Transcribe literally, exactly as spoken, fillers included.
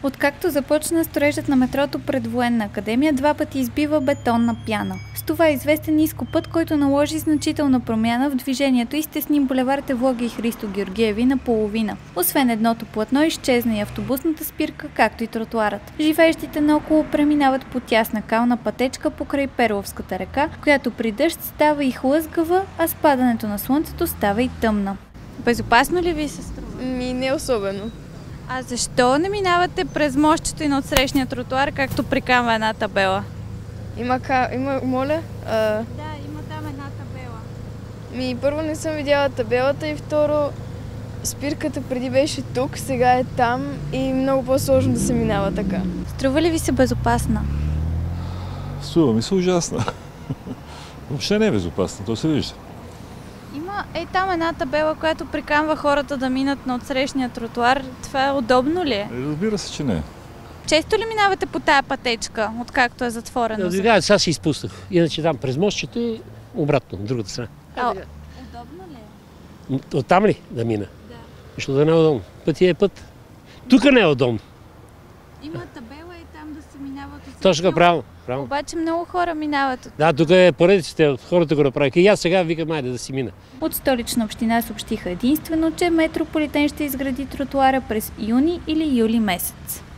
Откакто започна строежът на метрото пред Военна академия, два пъти избива бетонна пяна. С това е известен нископът, който наложи значителна промяна в движението и стесни булевард Евлоги и Христо Георгиеви наполовина. Освен едното платно, изчезна и автобусната спирка, както и тротуарът. Живеещите наоколо преминават по тясна кална пътечка покрай Перловската река, която при дъжд става и хлъзгава, а с падането на слънцето става и тъмна. Безопасно ли ви се струва? Ми не особено. А защо не минавате през мостчето и на отсрещния тротуар, както приканва една табела? Има, ка... има моля? А... Да, има там една табела. Ми първо не съм видяла табелата и второ спирката преди беше тук, сега е там и много по-сложно да се минава така. Струва ли ви се безопасна? Струва ми се ужасна. Въобще не е безопасна, то се вижда. Има е там една табела, която приканва хората да минат на отсрещния тротуар. Това е удобно ли е? Разбира се, че не. Често ли минавате по тая пътечка, откакто е затворено? Да, да, сега си изпуснах. Иначе там през мостчето и обратно, другата страна. А, удобно ли е? Оттам ли да мина? Да. Защото да не е удобно. Пътя е път. Тук не е удобно. Има табела и там да се минава от Точно право. право. Обаче много хора минават. Да, тук е поредиците, хората го направиха. И аз сега викам, айде да си мина. От Столична община съобщиха единствено, че Метрополитен ще изгради тротуара през юни или юли месец.